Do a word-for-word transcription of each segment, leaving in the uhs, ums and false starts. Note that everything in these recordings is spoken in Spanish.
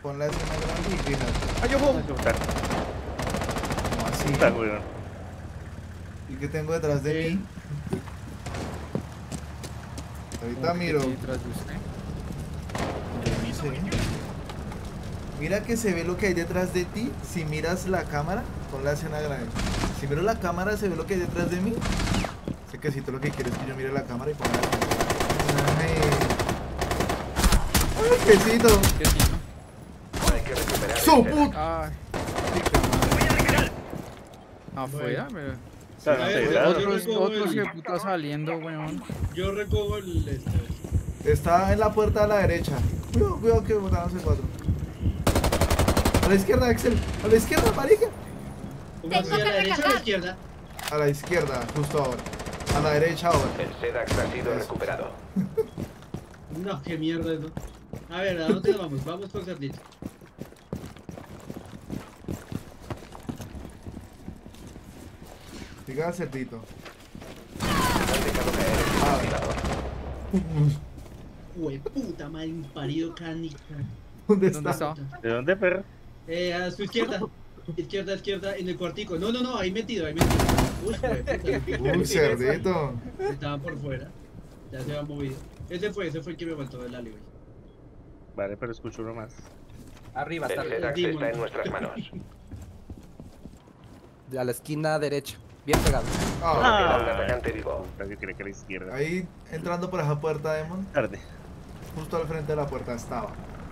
pon la escena grande y fíjate. ¡Ay, yo puedo! ¿Cómo así? Está bueno. ¿Y qué tengo detrás de Sí. mí? Ahorita miro. Detrás de usted. Sí. Mira que se ve lo que hay detrás de ti. Si miras la cámara, pon la escena grande. Si miro la cámara, se ve lo que hay detrás de mí. Sé que si tú lo que quieres es que yo mire la cámara y ponga la escena. Ay, ay, quesito. ¿Qué sí, no? Hay que recuperar ¡Su el puta! Ay, afuera, pero... Está A ver, acelerado. yo Otros, recojo otros el- que puta saliendo, weón. Yo recojo el este. Está en la puerta a la derecha. Cuidado, cuidado que botaron C cuatro. A la izquierda, Axel. A la izquierda, marica. ¿Cómo así, a la derecha o a la izquierda? A la izquierda, justo ahora. A la derecha ahora. El Sedax ha sido recuperado. No, qué mierda eso. A ver, ¿a dónde vamos? Vamos por Cerdito. Siga cerdito. Han dejado caer el ventilador. Hue puta madre, un parido canica. ¿Dónde ¿Dónde está? está? ¿De dónde, perro? Eh, a su izquierda. Izquierda, izquierda, en el cuartico. No, no, no, ahí metido, ahí metido. Uy, hue Uy, cerdito. puta. Estaba por fuera. Ya se ha movido. Ese fue, ese fue el que me faltó del alleyway. Vale, pero escucho uno más. Arriba está. El Sedax está en nuestras manos. A la esquina derecha. Bien pegado. Ah, Queda un atacante vivo. Yo creo que a la izquierda. ahí entrando por esa puerta, Demon. Tarde. Justo al frente de la puerta estaba.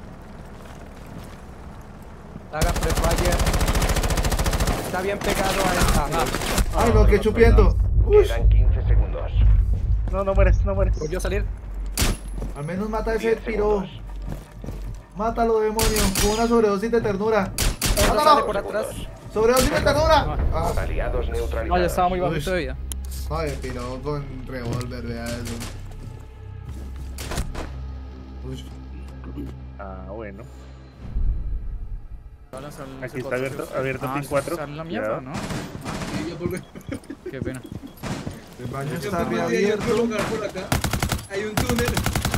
Haga prefire. Está bien pegado a esta. Ay, no, que chupiento. Uy, Quedan quince segundos. No, no mueres, no mueres. ¿Volvió a salir? al menos mata a ese diez piro. segundos. Mátalo, demonio. Con una sobredosis de ternura. Otro sale por ¡Mátalo! atrás. Sobredosis de ternura. Ah, Aliados No, ya neutralizados. estaba muy Uy. bajito de vida. ay, piro con revólver, vea eso. Uy, Ah, bueno. Ahora sale el Aquí C está cuatro. abierto, abierto Ah, pin cuatro. sale la mierda, Cuidado. ¿no? Sí, yo por Qué pena. el baño Yo está por hay otro reabierto. lugar por acá. Hay un túnel.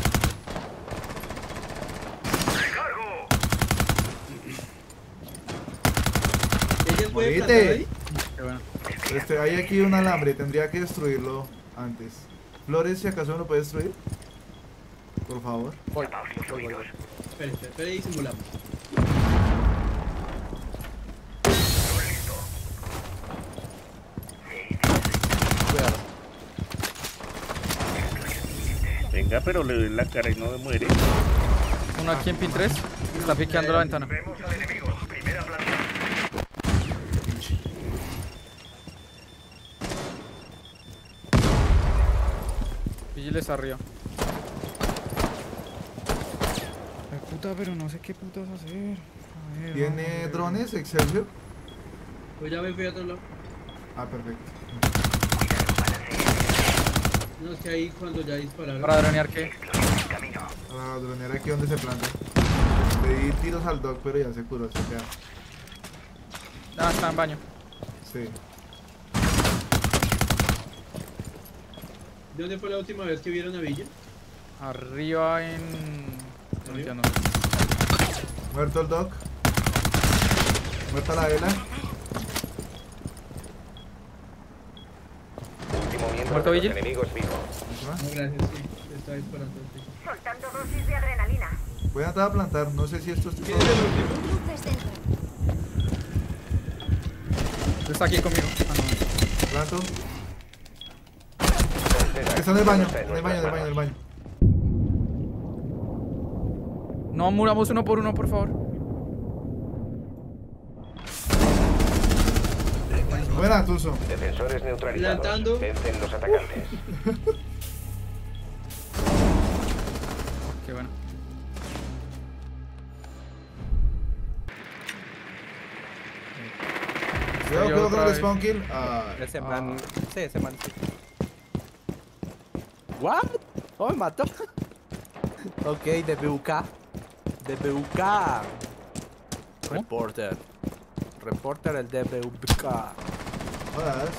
¿Ellos pueden Morite. plantar ahí? Qué bueno. Este, hay aquí un alambre, tendría que destruirlo antes. Flores, si acaso me lo puede destruir. Por favor. Voy. Voy, voy, voy. Espera, espera, espera y simulamos. Cuidado. Venga, pero le doy la cara y no me muere. Uno aquí en pin tres. Está piqueando la ventana. Vigiles arriba. Ay, puta, pero no sé qué putas hacer. A ver, ¿Tiene vamos a ver. drones, Excelsior? Pues ya me fui a otro lado. Ah, perfecto. No, es que ahí cuando ya dispararon. ¿Para dronear qué? Para dronear aquí donde se planta. Le di tiros al dog, pero ya se curó, se queda. Ah, está en baño. Sí. ¿Dónde fue la última vez que vieron a Villa? Arriba en... No ¿Arriba? entiendo. Muerto el dog. Muerta la vela. Último miembro ¿Muerto de los Vigil? enemigos vivo. ¿Eso va? No, gracias, sí. Estaba disparando. Sí. Soltando dosis de adrenalina. Voy a tratar a plantar, no sé si esto es todo. ¿Quién es el último? Luces dentro. Está aquí conmigo. Ah, no. Planto. El Sedax Está en el baño, está en el baño, en el baño, en el baño. No muramos uno por uno, por favor. Buena, Tuzo. Defensores neutralizados. Plantando. Vencen los atacantes. Qué bueno. Cuidado, cuidado con otra el vez. spawn kill. Ah, Ese man. Sí, ese man. Sí. ¿What? Oh, me mató. Ok, D B U K. D B U K. ¿Cómo? Reporter. Reporter el D B U K. jodas.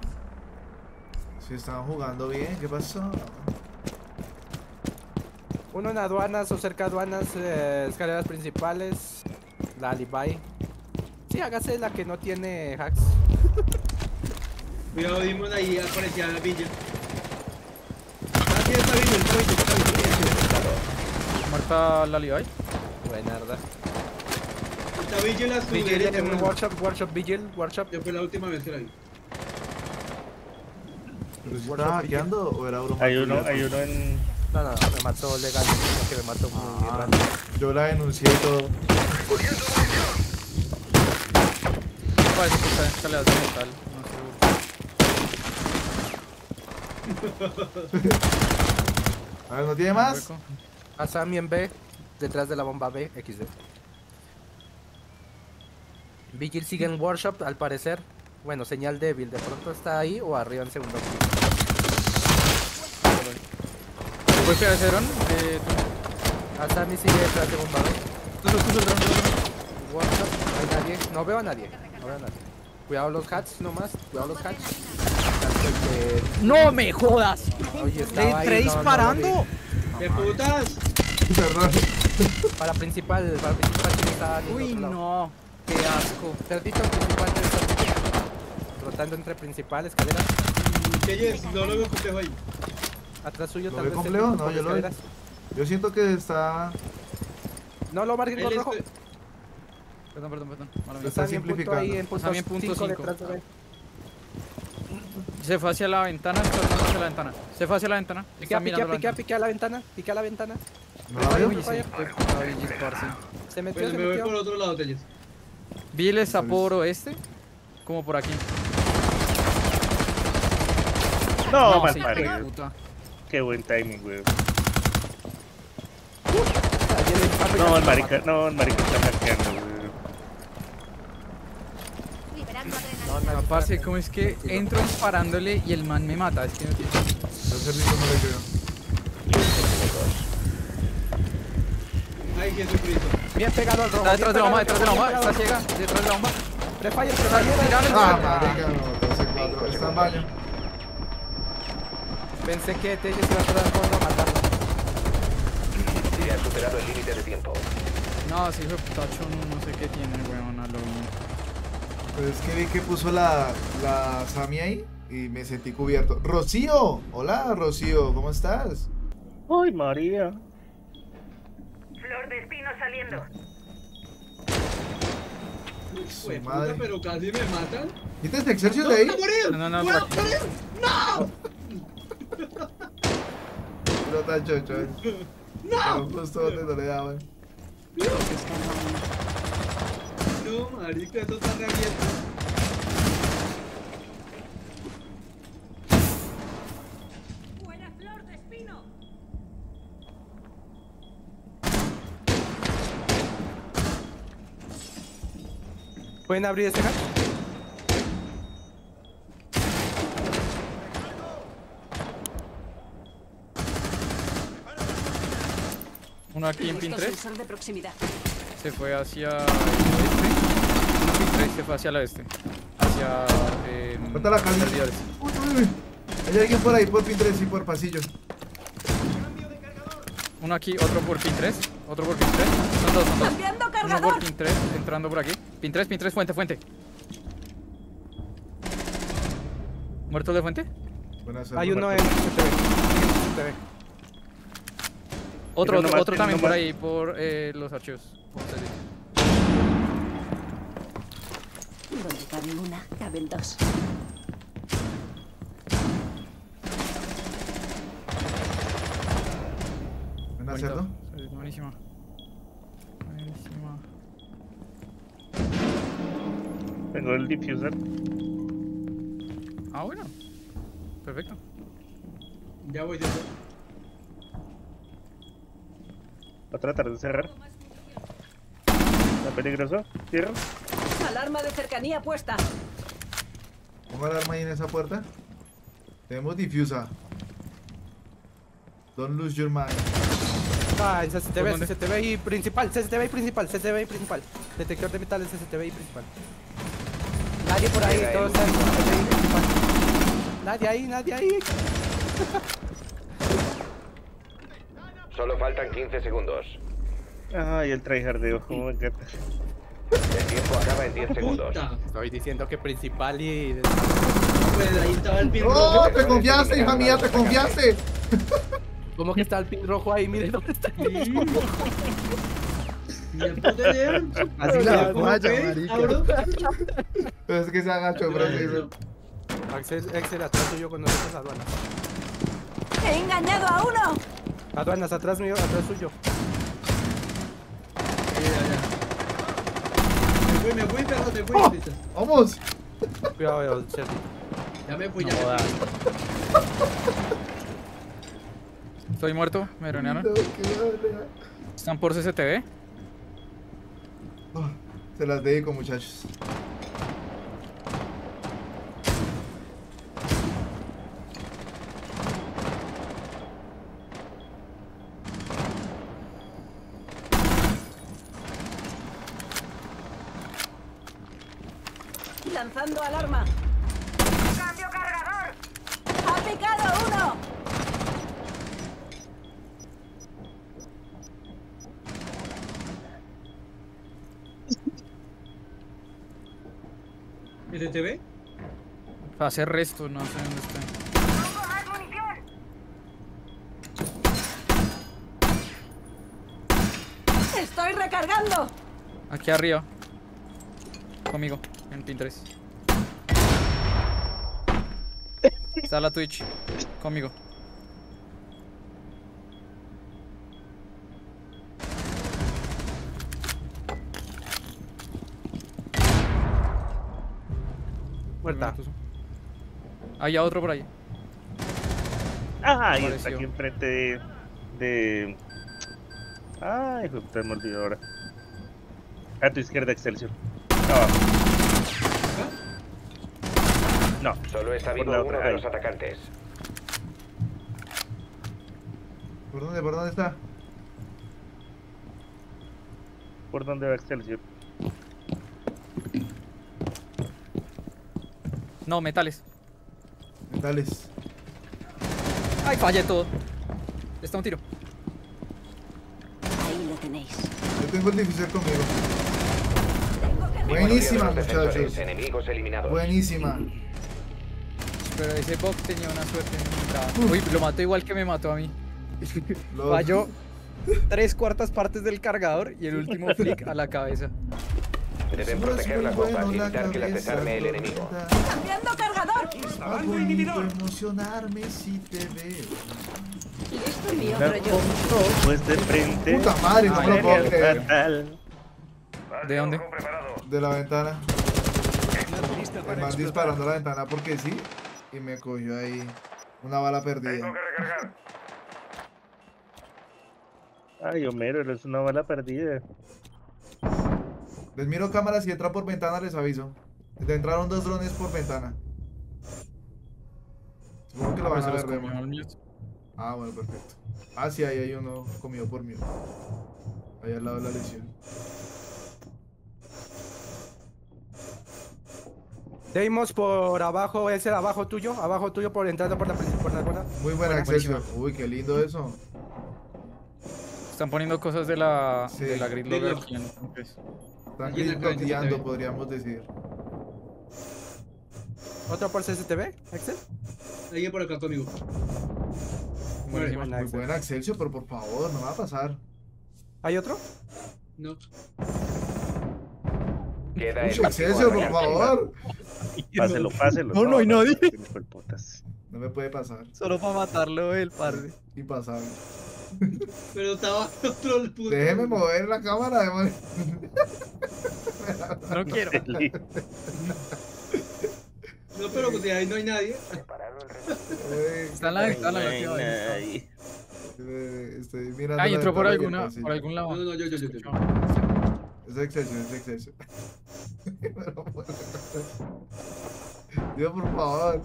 Si estaban jugando bien, ¿qué pasó? Uno en aduanas o cerca de aduanas, eh, escaleras principales. La alibi. Sí, hágase la que no tiene hacks. Cuidado, Dimon, ahí aparecía Vigil. Ah, sí, está Vigil, está Vigil, está Vigil. Muerta la Levi. Buena, ¿verdad? Está Vigil a su Vigil derecha, en bueno. workshop, workshop, Vigil, workshop. Ya fue la última vez que la vi. ¿Pero si estaba hackeando o era broma? Hay uno, tuya? hay uno en... No, no, me mató legal, no que me mató muy Ah, random. yo la denuncié y todo. Parece que está en escaleras de metal. No seguro. A ver, ¿no tiene más? Hueco. A Sammy en B, detrás de la bomba B, equis de. Vigil sigue en workshop, al parecer. Bueno, señal débil, de pronto está ahí o arriba en segundo piso. ¿Puedes quedar ese dron? Eh, A Sammy sigue detrás de bomba B. tú, tú, tú, tú, el dron, tú, el dron. Workshop, no hay nadie, no veo a nadie, no veo a nadie. Cuidado los hats nomás, cuidado los hats. Tanto el que- ¡No me jodas! Oye, ¡Le estaba entré ahí, no, no lo disparando! ¡Qué putas! Perdón. vi. Para principal, para principal que está en el Uy, otro lado. no. ¡Qué asco! Cerdito principal debe estar rotando entre principal, escaleras. Keyes, no lo veo complejo ahí. Atrás suyo ¿Lo tal ve vez. complejo? esté No, por yo lo veo. escaleras. Yo siento que está... No lo marquen con Él rojo. es- Perdón, perdón, perdón. Mala Lo mía. está Está bien punto simplificando. ahí en punto Está bien punto cinco cinco. detrás de B. Se fue hacia la ventana, está hacia la ventana. Se fue hacia la ventana. Piquea, Está mirando piquea, la piquea, ventana. piquea a la ventana, piquea a la ventana. ¿No la veo? Uy, sí. Está Vigil, parce. Se metió, Bueno, se me voy por metió. otro lado, Telles. Vigil está por oeste, como por aquí. No, mal sí, qué parido. puta. Qué buen timing, güey. Ayer el papi No, casi el lo marica, mata. no, el marica está hackeando, güey. Liberando adrenalina. No, no, Parce, ¿cómo es que entro disparándole y el man me mata? Es que no tiene... Yo Cerdito no le creo. Ay, Jesucristo. Bien pegado al rojo. Está detrás de la bomba, bien detrás de la bomba. pegado, Está ciega, detrás de la bomba. Prefire, Está prefire. tirando el Ah, suelo. marica, no, doce cuatro. Está en baño. Pensé que Telles iba a tratar fondo a matarlo. Se ha superado el límite de tiempo. No, sí, hijo de putacho, no, no sé qué tiene, weón, a lo bien. Pues es que vi que puso la, la Sami ahí y me sentí cubierto. ¡Rocío! Hola, Rocío, ¿cómo estás? Ay, María. Flor de espino saliendo. Su Güey, puta, madre. pero casi me matan. ¿Quita este Exercius ¡No, de ahí? no, morir! No, no, no, ¡Puedo por aquí. morir! ¡No! No tan chocho. eh. ¡No! Pero justo donde no le daban. No, marica, esto está re abierto. Buena flor de espino. ¿Pueden abrir ese hack? Uno aquí en He pin visto tres. sensor de proximidad. Se fue hacia el oeste. Uno pin tres se fue hacia el oeste. Hacia... Eh, Mata la calma. servidores. Uy, uy, uy. Hay alguien por ahí, por pin tres y por pasillo. Uno aquí, otro por pin tres. Otro por pin tres. Son dos, son dos. ¡Cambiando Uno cargador! por pin tres, entrando por aquí. Pin tres, pin tres, fuente, fuente. ¿Muerto de fuente? Buenas Hay tardes. uno en C T V. Sigue en C T V. Otro, Tiene otro, nomás, otro tiene también por nomás. ahí, por eh, los archivos. Donde cabe una, caben dos. Buenas, Bonito. cerdo. Sí, buenísima. Buenísima. Tengo el diffuser. Ah, bueno. Perfecto. Ya voy, ¿cierto? Va a tratar de cerrar. Está peligroso. Cierro. Alarma de cercanía puesta. Pongo alarma ahí en esa puerta. Tenemos difusa. Don't lose your mind. Ah, en C C T ¿Por V, dónde? C C T V y principal, C C T V y principal, C C T V y principal. Detector de metales, C C T V y principal. Nadie por ahí, Llega el todos están en C C T V y principal. Nadie ahí, nadie ahí. Solo faltan quince segundos. Ay, el tryhardeo, como me encanta. El tiempo acaba en diez segundos. Puta. Estoy diciendo que principal y... Pues ahí estaba el pin ¡Oh! rojo. ¡Te confiaste, hija mía! ¡Te confiaste! ¿Cómo que está el pin rojo ahí? Mire dónde está el pin rojo. Ni el puto idea. Así la ¿Cómo falla, fue, marica. cabrón? Es que se agachó, bro. Axel, Axel, atrás tuyo cuando estás aduanas. ¡He engañado a uno! Aduanas, atrás mío, atrás suyo. Ya, ya. Me fui, me fui, perro, te fui. ¡Oh! listo. ¡Vamos! Cuidado, el cerdito. Ya me fui, ya No, me da. fui. Estoy muerto, me dronearon. No, qué barbaridad. Están por C C T V. Oh, se las dedico, muchachos. Lanzando alarma. ¡Cambio cargador! ¡Ha picado uno! ¿S T V? Hace resto, no sé dónde está. ¡Tengo más munición! ¡Estoy recargando! Aquí arriba. Conmigo, en pin tres. Está la Twitch. Conmigo. Muerta. Hay otro por ahí. Ay, está Apareció. aquí enfrente de... de... Ay, hijo de puta, me olvidó ahora. A tu izquierda, Excelsior. Abajo. No, Solo está Por vivo la uno otra, de ahí. los atacantes. ¿Por dónde? ¿Por dónde está? ¿por dónde va Excelsior? No, metales. Metales. Ay, fallé todo. Está un tiro. Ahí lo tenéis. Yo tengo el difícil conmigo. Tengo que... Buenísima, Victoria de los defensores, muchachos. Enemigos eliminados. Buenísima. Pero ese bot tenía una suerte en Uy, lo mató igual que me mató a mí. Lo- Falló tres cuartas partes del cargador y el último flick a la cabeza. Deben No es proteger muy las bueno bombas y la evitar que las cabeza desarme el enemigo. rota. ¡Cambiando cargador! Está bonito emocionarme si te veo. Listo mi La otro yo. foto, pues de frente. Puta madre, no me lo puedo Sería creer. fatal. ¿De dónde? De la ventana. El man disparando a la ventana porque sí. Y me cogió ahí una bala perdida. Ay, Homero, eres una bala perdida. Les miro cámaras y entra por ventana, les aviso. Te entraron dos drones por ventana. Supongo que lo Ah, van pues a se los ver, comió Remo. el mío. Ah, bueno, perfecto. Ah, sí, ahí hay uno comido por mí. Ahí al lado de la lesión. Deimos por abajo, ese de abajo tuyo, abajo tuyo por entrando por la principal, por la buena. Muy buena, Excelsior. Uy, qué lindo eso. Están poniendo cosas de la, Sí. de la grid logger Gridlock. aquí en entonces. Están Aquí en la cancha gritoteando, se ve. podríamos decir. ¿Otro por C C T V, Axel? Alguien por acá conmigo. Buenísimo. Buena, Muy Axel. buena, Excelsior, pero por favor, no va a pasar. ¿Hay otro? No. Queda Uy, el último Excelsior, por atacante. favor. Páselo, páselo. No, no hay nadie. hijo de putas. No me puede pasar. Solo para matarlo el parce. Impasable. Pero estaba otro el puto. Déjeme mover la cámara, demonio. No quiero. No, pero pues ahí no hay nadie. Uy, Está en la ventana, la tío. Ay, eh, Estoy mirando. Ah, y la entró por ventana y alguna, entonces- por algún lado. No, no, no, yo, yo, yo. yo. Es Excelsior, es Excelsior. Pero, bueno. Dios, por favor.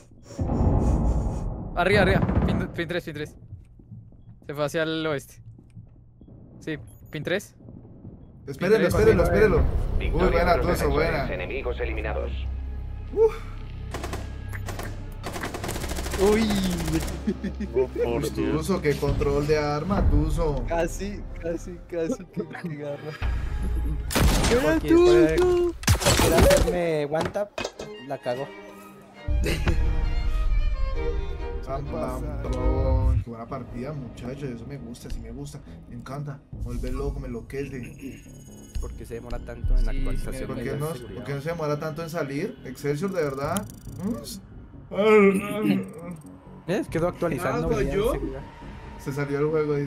Arriba, arriba. Pin, pin tres, pin tres. Se fue hacia el oeste. Sí, pin tres. Espérenlo, espérenlo, espérenlo. Uy, Victoria buena, de los Tuzo, defensores, buena. Enemigos eliminados. Uy, Oh, por Dios. Tuzo, qué control de arma, Tuzo. casi, casi, casi que me agarra. ¡Era Porque después tuyo! de hacerme one tap, la cago. Pam, pam, pam. Qué buena partida, muchachos. Eso me gusta, sí me gusta. Me encanta. Me vuelve loco, me enloquece. Porque se demora tanto en la Sí, actualización. ¿Por de qué, la no, seguridad. ¿Por qué no se demora tanto en salir? Excelsior, de verdad. ¿Ves? Quedó actualizando. ¿Hago bien, yo? seguridad. Se salió el juego.